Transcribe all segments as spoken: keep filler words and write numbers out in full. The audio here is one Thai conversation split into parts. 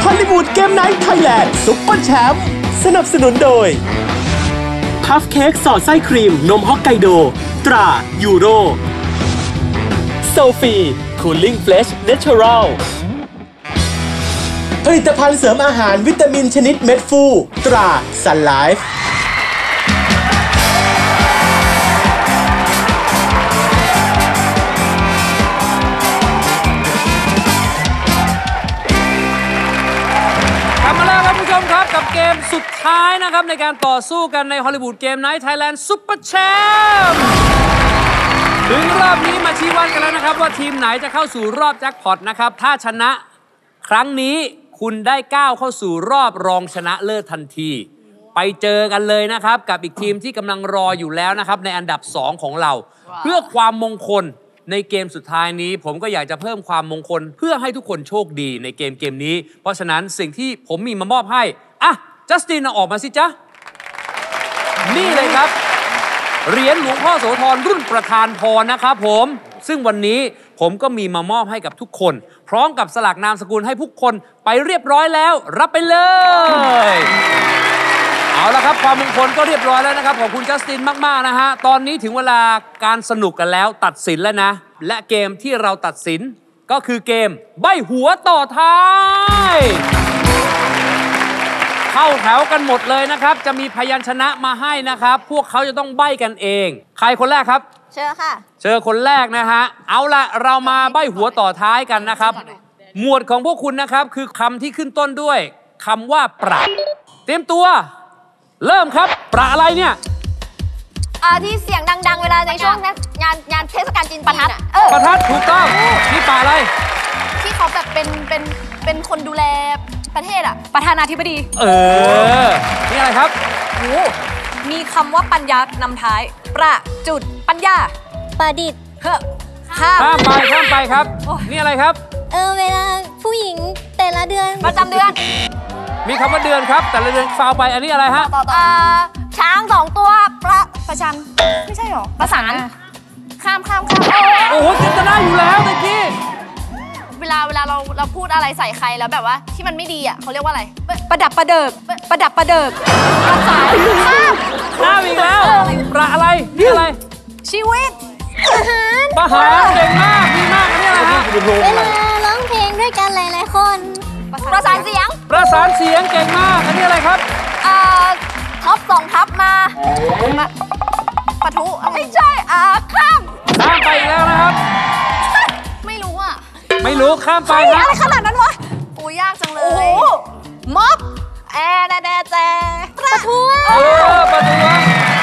ฮอลลีวูดเกมไนท์ไทยแลนด์ซุปเปอร์แชมป์สนับสนุนโดยพัฟเค้กสอดไส้ครีมนมฮอกไกโดตรายูโรโซฟีคูลิ่งเฟลชเนเชอรัลผลิตภัณฑ์เสริมอาหารวิตามินชนิดเม็ดฟูตราซันไลฟ์กับเกมสุดท้ายนะครับในการต่อสู้กันในฮอลลีวูดเกมไนท์ไทยแลนด์ซุปเปอร์แชมป์ถึงรอบนี้มาชี้วัดกันแล้วนะครับว่าทีมไหนจะเข้าสู่รอบแจ็คพอตนะครับถ้าชนะครั้งนี้คุณได้ก้าวเข้าสู่รอบรองชนะเลิศทันทีไปเจอกันเลยนะครับกับอีกทีมที่กำลังรออยู่แล้วนะครับในอันดับสองของเรา wow. เพื่อความมงคลในเกมสุดท้ายนี้ผมก็อยากจะเพิ่มความมงคลเพื่อให้ทุกคนโชคดีในเกมเกมนี้เพราะฉะนั้นสิ่งที่ผมมีมามอบให้อ่ะจัสตินเอาออกมาสิจ๊ะนี่เลยครับเหรียญหลวงพ่อโสธรรุ่นประธานพรนะครับผมซึ่งวันนี้ผมก็มีมามอบให้กับทุกคนพร้อมกับสลักนามสกุลให้ทุกคนไปเรียบร้อยแล้วรับไปเลยเอาละครับความมงคลก็เรียบร้อยแล้วนะครับขอบคุณจัสตินมากๆนะฮะตอนนี้ถึงเวลาการสนุกกันแล้วตัดสินแล้วนะและเกมที่เราตัดสินก็คือเกมใบ้หัวต่อท้ายเข้าแถวกันหมดเลยนะครับจะมีพยัญชนะมาให้นะครับพวกเขาจะต้องใบ้กันเองใครคนแรกครับเชิญค่ะเชิญคนแรกนะฮะเอาละเรามาใบ้หัวต่อท้ายกันนะครับหมวดของพวกคุณนะครับคือคำที่ขึ้นต้นด้วยคำว่าประเตรียมตัวเริ่มครับประอะไรเนี่ยอ่าที่เสียงดังๆเวลาในช่วงงานงานเทศกาลจีนประทัดประทัดถูกต้องนี่ป่าอะไรที่เขาแบบเป็นเป็นเป็นคนดูแลประเทศอะประธานาธิบดีเออนี่อะไรครับโอ้มีคำว่าปัญญานำท้ายประจุดปัญญาประดิษฐ์เฮ้อข้ามข้ามไปข้ามไปครับนี่อะไรครับเออเวลาผู้หญิงแต่ละเดือนประจำเดือนมีคำว่าเดือนครับแต่ละเดือนฟาวไปอันนี้อะไรฮะช้างสองตัวประประชันไม่ใช่หรอประสานข้ามข้ามข้ามโอ้โหจินตนาอยู่แล้วเมื่อกี้เวลาเวลาเราเราพูดอะไรใส่ใครแล้วแบบว่าที่มันไม่ดีอ่ะเขาเรียกว่าอะไรประดับประเดิกประดับประเดิกประสานข้ามข้ามอีกแล้วประอะไรนี่อะไรชีวิตอาหารประหารเก่งมากดีมากนี่อะไรฮะเวลาร้องเพลงด้วยกันหลายๆคนประสานเสียงประสานเสียงเก่งมากอันนี้อะไรครับอ่าท็อปสองทับมาปะทุไม่ใช่อ่าข้ามข้ามไปอีกแล้วนะครับไม่รู้อ่ะไม่รู้ข้ามไปนะอะไรขนาดนั้นวะโอ้ยากจังเลยม็อบแอร์แดแจประท้วงเออประท้วง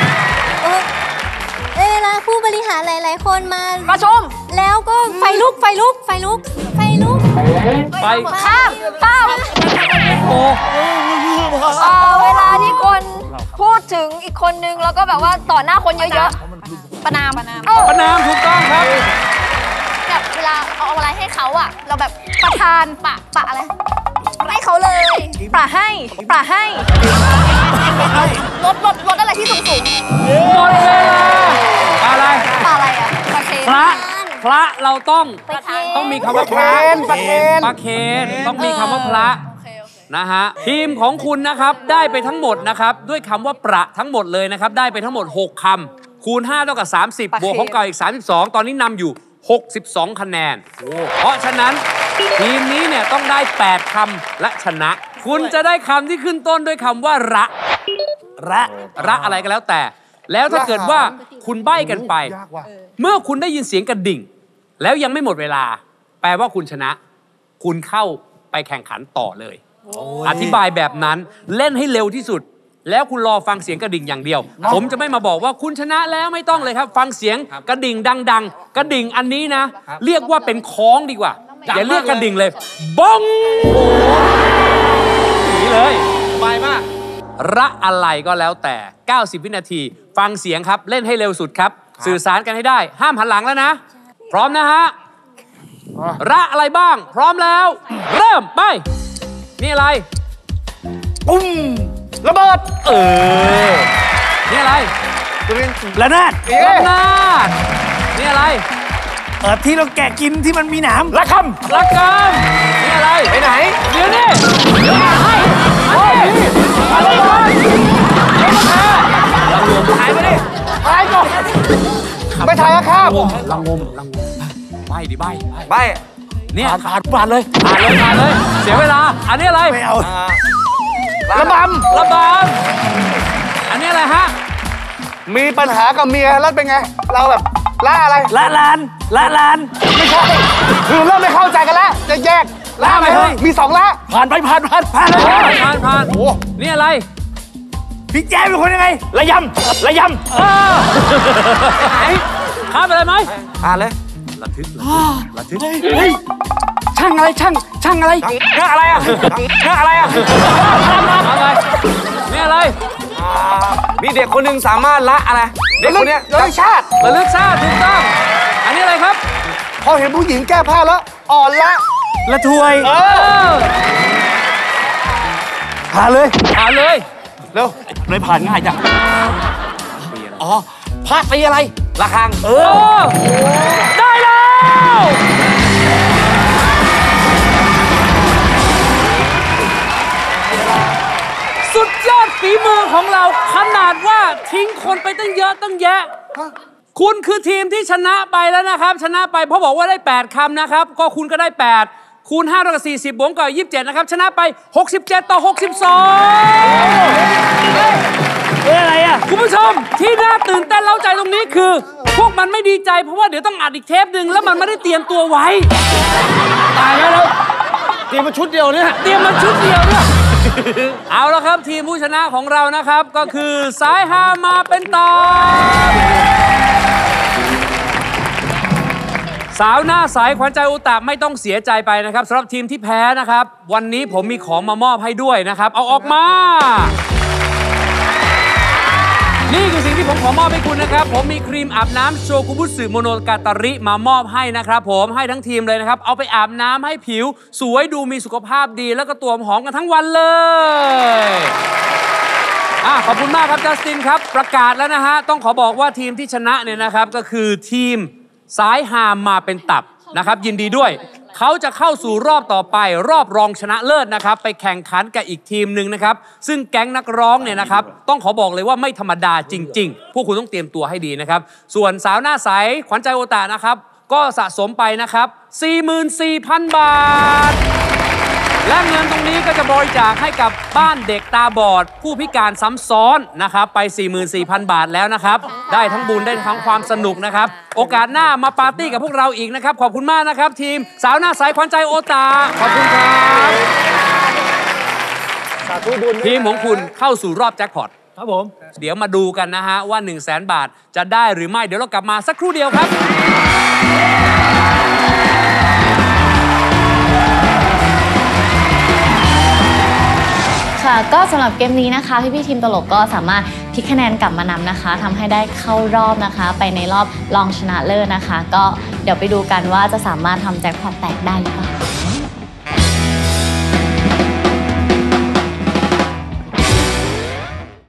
เวลาผู้บริหารหลายๆคนมาประชุมแล้วก็ไฟลุกไฟลุกไฟลุกไฟลุกไปข้ามข้ามโอ้เวลาที่คนพูดถึงอีกคนนึงแล้วก็แบบว่าต่อหน้าคนเยอะๆประนามประนามประนามถูกต้องครับแบบเวลาเอาอะไรให้เขาอะเราแบบประทานปะปะอะไรให้เขาเลยประให้ประให้ลดลดลดอะไรที่สูงสูงหมดเวลาอะไรปะอะไรอะปะเคนพระพระเราต้องต้องมีคำว่าพระปะเคนปะเคนต้องมีคำว่าพระนะฮะทีมของคุณนะครับได้ไปทั้งหมดนะครับด้วยคำว่าประทั้งหมดเลยนะครับได้ไปทั้งหมดหกคำคูณห้าเท่ากับสามสิบบวกของเก่าอีกสามสิบสองตอนนี้นำอยู่หกสิบสองคะแนนเพราะฉะนั้นทีมนี้เนี่ยต้องได้แปดคำและชนะคุณจะได้คำที่ขึ้นต้นด้วยคำว่าระระระอะไรก็แล้วแต่แล้วถ้าเกิดว่าคุณใบ้กันไปเมื่อคุณได้ยินเสียงกระดิ่งแล้วยังไม่หมดเวลาแปลว่าคุณชนะคุณเข้าไปแข่งขันต่อเลยอธิบายแบบนั้นเล่นให้เร็วที่สุดแล้วคุณรอฟังเสียงกระดิ่งอย่างเดียวผมจะไม่มาบอกว่าคุณชนะแล้วไม่ต้องเลยครับฟังเสียงกระดิ่งดังๆกระดิ่งอันนี้นะเรียกว่าเป็นคล้องดีกว่าอย่าเรียกกระดิ่งเลยบ้องนี่เลยสบายมากระอะไรก็แล้วแต่เก้าสิบวินาทีฟังเสียงครับเล่นให้เร็วสุดครับสื่อสารกันให้ได้ห้ามหันหลังแล้วนะพร้อมนะฮะระอะไรบ้างพร้อมแล้วเริ่มไปนี่อะไรปุ้มระเบิดเออนี่อะไรระนาดระนาดนี่อะไรเออที่เราแกะกินที่มันมีหนามละคำละคำนี่อะไรไปไหนเดี๋ยวนี่ผมลังงมลังงมใบดิใบใบเนี่ยผ่านผ่านเลยผ่านเลยผ่านเลย เสียเวลา อันนี้อะไรไม่เอาระบระบำอันนี้อะไรฮะำมีปัญหากับเมียแล้วเป็นไง เราแบบละอะไรละลานละลานไม่ใช่คือเริ่มไม่เข้าใจกันแล้วจะแยกละไปเลยมีสองละผ่านไปผ่านผ่านผ่านเลยผ่านผ่านผ่านโอ้นี่อะไรพี่แจ๊เป็นคนยังไงระยำระยำเออไหนข้ามไปเลยไหมอ่านเลยระทึกระทึกเฮ้ยช่างอะไรช่างช่างอะไรเรื่องอะไรอ่ะเรื่องอะไรอ่ะเอาไปนี่อะไรมีเด็กคนหนึ่งสามารถละอะไรเด็กคนเนี้ยเรื่องชาติระลึกชาติถูกต้อง อันนี้อะไรครับพอเห็นผู้หญิงแก้ผ้าแล้วอ่อนละละทวยเอเอออผ่านเลยผ่านเลยเร็วเลยผ่านง่ายจ้ะอ๋อพระตีอะไรระฆังเอโอ้อได้แล้วสุดยอดฝีมือของเราขนาดว่าทิ้งคนไปตั้งเยอะตั้งแยะ คุณคือทีมที่ชนะไปแล้วนะครับ ชนะไปเพราะบอกว่าได้แปดคำนะครับ ก็คุณก็ได้แปดคูณห้าเท่ากับสี่สิบบวกกับยี่สิบเจ็ดนะครับ ชนะไปหกสิบเจ็ดต่อหกสิบสองเฮ้ยอะไรอ่ะคุณผู้ชมที่น่าตื่นเต้นเล้าใจตรงนี้คือ พวกมันไม่ดีใจเพราะว่าเดี๋ยวต้องอัดอีกเทปหนึ่งแล้วมันไม่ได้เตรียมตัวไว้ ตายแล้วแล้วเตรียมมาชุดเดียวเนี่ยเตรียมมาชุดเดียวเนี่ยเอาละครับทีมผู้ชนะของเรานะครับก็คือสายฮามาเป็นต่อสาวหน้าใสขวัญใจอุตะไม่ต้องเสียใจไปนะครับสำหรับทีมที่แพ้นะครับวันนี้ผมมีของมามอบให้ด้วยนะครับเอาออกมานี่คือสิ่งที่ผมขอมอบให้คุณนะครับผมมีครีมอาบน้ำโชกุบุสึโมโนกาตาริมามอบให้นะครับผมให้ทั้งทีมเลยนะครับเอาไปอาบน้ำให้ผิวสวยดูมีสุขภาพดีแล้วก็ตัวหอมกันทั้งวันเลยอ่ะขอบคุณมากครับจัสตินครับประกาศแล้วนะฮะต้องขอบอกว่าทีมที่ชนะเนี่ยนะครับก็คือทีมสายฮามมาเป็นตับนะครับยินดีด้วยเขาจะเข้าสู่รอบต่อไปรอบรองชนะเลิศนะครับไปแข่งขันกับอีกทีมหนึ่งนะครับซึ่งแก๊งนักร้องเนี่ยนะครับต้องขอบอกเลยว่าไม่ธรรมดาจริงๆพวกคุณต้องเตรียมตัวให้ดีนะครับส่วนสาวหน้าใสขวัญใจโอตานะครับก็สะสมไปนะครับ สี่หมื่นสี่พัน บาทและเงินตรงนี้ก็จะบริจาคให้กับบ้านเด็กตาบอดผู้พิการซ้ำซ้อนนะครับไป สี่หมื่นสี่พัน บาทแล้วนะครับได้ทั้งบุญได้ทั้งความสนุกนะครับโอกาสหน้ามาปาร์ตี้กับพวกเราอีกนะครับขอบคุณมากนะครับทีมสาวหน้าใสขวัญใจโอตาขอบคุณครับทีมของคุณเข้าสู่รอบแจ็คพอตครับผมเดี๋ยวมาดูกันนะฮะว่า หนึ่งแสน บาทจะได้หรือไม่เดี๋ยวเรากลับมาสักครู่เดียวครับค่ะก็สำหรับเกมนี้นะคะพี่พี่ทีมตลกก็สามารถพลิกคะแนนกลับมานำนะคะทำให้ได้เข้ารอบนะคะไปในรอบรองชนะเลิศนะคะก็เดี๋ยวไปดูกันว่าจะสามารถทำแจ็คพอตแตกได้หรือเปล่า